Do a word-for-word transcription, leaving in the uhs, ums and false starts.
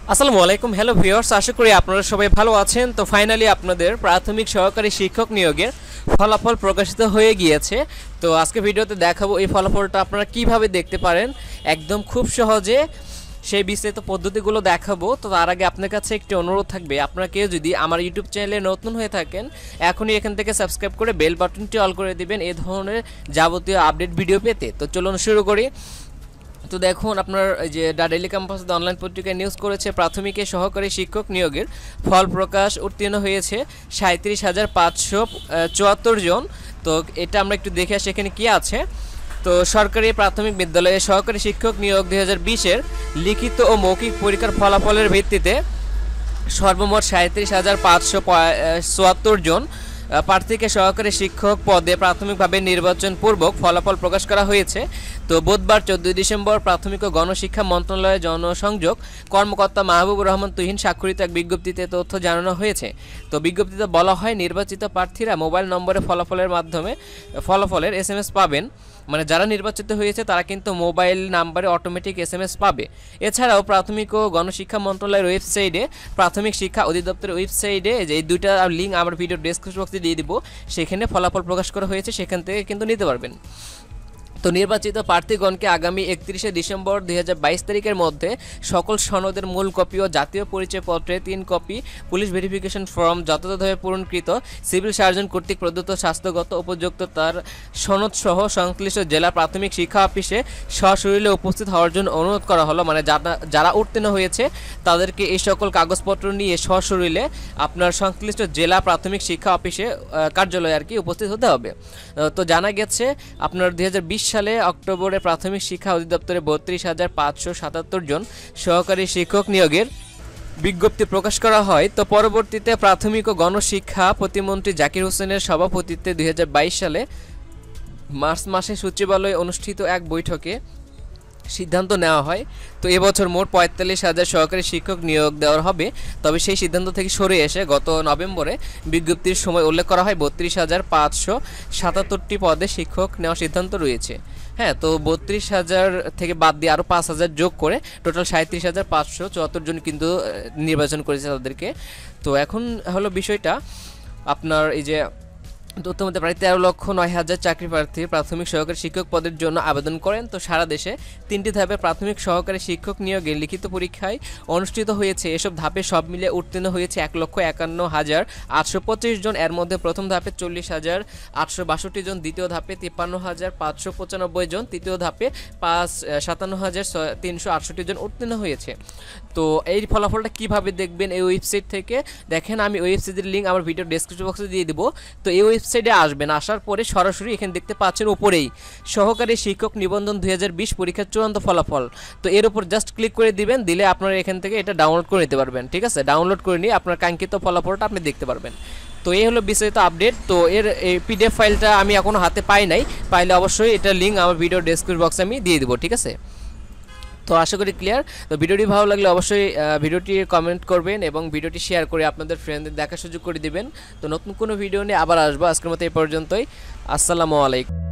আসসালামু আলাইকুম hello viewers, আশা করি আপনারা সবাই ভালো আছেন। তো ফাইনালি আপনাদের প্রাথমিক সহকারী শিক্ষক নিয়োগের ফলাফল প্রকাশিত হয়ে গিয়েছে। তো আজকে ভিডিওতে দেখাবো এই ফলাফলটা আপনারা কিভাবে দেখতে পারেন একদম খুব সহজে, সেই বিস্তারিত পদ্ধতিগুলো দেখাবো। তো তার আগে আপনার কাছে একটি অনুরোধ থাকবে, আপনারা কেউ যদি আমার ইউটিউব চ্যানেলে নতুন হয়ে থাকেন এখনই এখান থেকে সাবস্ক্রাইব করে বেল বাটনটি অল করে দিবেন এই ধরনের যাবতীয় আপডেট ভিডিও পেতে। তো চলুন শুরু করি। তো দেখুন, আপনার যে দ্য ডেইলি ক্যাম্পাস অনলাইন পত্রিকায় নিউজ করেছে প্রাথমিকে সহকারী শিক্ষক নিয়োগের ফল প্রকাশ উত্তীর্ণ হয়েছে সাঁত্রিশ হাজার পাঁচশো চুয়াত্তর জন। তো এটা আমরা একটু দেখে আসি এখানে কী আছে। তো সরকারি প্রাথমিক বিদ্যালয়ে সহকারী শিক্ষক নিয়োগ দুই হাজার বিশের লিখিত ও মৌখিক পরীক্ষার ফলাফলের ভিত্তিতে সর্বমোট সাঁত্রিশ হাজার পাঁচশো চুয়াত্তর জন প্রার্থীকে সহকারী শিক্ষক পদে প্রাথমিকভাবে নির্বাচন পূর্বক ফলাফল প্রকাশ করা হয়েছে। তো বুধবার চোদ্দোই ডিসেম্বর প্রাথমিক ও গণশিক্ষা মন্ত্রণালয়ের জনসংযোগ কর্মকর্তা মাহবুবুর রহমান তুহিন স্বাক্ষরিত এক বিজ্ঞপ্তিতে তথ্য জানানো হয়েছে। তো বিজ্ঞপ্তিতে বলা হয়, নির্বাচিত প্রার্থীরা মোবাইল নম্বরে ফলাফলের মাধ্যমে ফলাফলের এস এম এস পাবেন। মানে যারা নির্বাচিত হয়েছে তারা কিন্তু মোবাইল নাম্বারে অটোমেটিক এস এম এস পাবে। এছাড়াও প্রাথমিক ও গণশিক্ষা মন্ত্রণালয়ের ওয়েবসাইটে, প্রাথমিক শিক্ষা অধিদপ্তরের ওয়েবসাইটে, যে এই দুইটা লিঙ্ক আমার ভিডিও ডেসক্রিপশন বক্সে দিয়ে দিব, সেখানে ফলাফল প্রকাশ করা হয়েছে, সেখান থেকে কিন্তু নিতে পারবেন। তো নির্বাচিত প্রার্থীগণকে আগামী একত্রিশে ডিসেম্বর দুই হাজার বাইশ তারিখের মধ্যে সকল সনদের মূল কপি ও জাতীয় পরিচয়পত্রে তিন কপি, পুলিশ ভেরিফিকেশন ফর্ম যথাযথভাবে পূরণকৃত, সিভিল সার্জন কর্তৃক প্রদত্ত স্বাস্থ্যগত উপযুক্ততার সনদসহ সংশ্লিষ্ট জেলা প্রাথমিক শিক্ষা অফিসে সশরীরে উপস্থিত হওয়ার জন্য অনুরোধ করা হলো। মানে যারা যারা উত্তীর্ণ হয়েছে তাদেরকে এই সকল কাগজপত্র নিয়ে সশরীরে আপনার সংশ্লিষ্ট জেলা প্রাথমিক শিক্ষা অফিসে কার্যালয়ে আর কি উপস্থিত হতে হবে। তো জানা গেছে আপনার দুই হাজার বিশ সালে অক্টোবরে প্রাথমিক শিক্ষা অধিদপ্তরে বত্রিশ হাজার পাঁচশো সাতাত্তর জন সহকারী শিক্ষক নিয়োগের বিজ্ঞপ্তি প্রকাশ করা হয়। তো পরবর্তীতে প্রাথমিক ও গণশিক্ষা প্রতিমন্ত্রী জাকির হোসেনের সভাপতিত্বে দুই হাজার বাইশ সালে মার্চ মাসে সচিবালয়ে অনুষ্ঠিত এক বৈঠকে সিদ্ধান্ত নেওয়া হয়। তো এবছর মোট পঁয়তাল্লিশ হাজার সহকারী শিক্ষক নিয়োগ দেওয়া হবে। তবে সেই সিদ্ধান্ত থেকে সরে এসে গত নভেম্বরে বিজ্ঞপ্তির সময় উল্লেখ করা হয় বত্রিশ হাজার পাঁচশো সাতাত্তরটি পদে শিক্ষক নেওয়ার সিদ্ধান্ত রয়েছে। হ্যাঁ, তো বত্রিশ হাজার থেকে বাদ দিয়ে আরও পাঁচ হাজার যোগ করে টোটাল সাঁত্রিশ হাজার পাঁচশো চুয়াত্তর জন কিন্তু নির্বাচন করেছে তাদেরকে। তো এখন হলো বিষয়টা আপনার এই যে তথ্যের মধ্যে প্রায় তেরো লক্ষ নয় হাজার চাকরি প্রার্থী প্রাথমিক সহকারী শিক্ষক পদের জন্য আবেদন করেন। তো সারা দেশে তিনটি ধাপে প্রাথমিক সহকারী শিক্ষক নিয়োগের লিখিত পরীক্ষায় অনুষ্ঠিত হয়েছে। এসব ধাপে সব মিলে উত্তীর্ণ হয়েছে এক লক্ষ একান্ন হাজার আটশো পঁচিশ জন। এর মধ্যে প্রথম ধাপে চল্লিশ হাজার আটশো বাষট্টি জন, দ্বিতীয় ধাপে তিপ্পান্ন হাজার পাঁচশো পঁচানব্বই জন, তৃতীয় ধাপে পাঁচ সাতান্ন হাজার তিনশো আটষট্টি জন উত্তীর্ণ হয়েছে। তো এই ফলাফলটা কিভাবে দেখবেন এই ওয়েবসাইট থেকে দেখেন, আমি ওয়েবসাইটের লিঙ্ক আমার ভিডিও ডেসক্রিপশন বক্সে দিয়ে দিব। তো এই ওয়েবসাইটে আসবেন, আসার পরে সরাসরি এখানে দেখতে পাচ্ছেন উপরেই সহকারী শিক্ষক নিবন্ধন দুই হাজার বিশ পরীক্ষার চূড়ান্ত ফলাফল। তো এর উপর জাস্ট ক্লিক করে দিবেন, দিলে আপনারা এখান থেকে এটা ডাউনলোড করে নিতে পারবেন। ঠিক আছে, ডাউনলোড করে নিয়ে আপনার কাঙ্ক্ষিত ফলাফলটা আপনি দেখতে পারবেন। তো এই হলো বিস্তারিত আপডেট। তো এর এই পিডিএফ ফাইলটা আমি এখনও হাতে পাই নাই, পাইলে অবশ্যই এটা লিঙ্ক আমার ভিডিও ডেসক্রিপশন বক্সে আমি দিয়ে দেবো। ঠিক আছে, তো আশা করি ক্লিয়ার। তো ভিডিওটি ভালো লাগলে অবশ্যই ভিডিওটি কমেন্ট করবেন এবং ভিডিওটি শেয়ার করে আপনাদের ফ্রেন্ডদের দেখার সুযোগ করে দিবেন। তো নতুন কোনো ভিডিও নিয়ে আবার আসবো। আজকের মতো এই পর্যন্তই। আসসালামু আলাইকুম।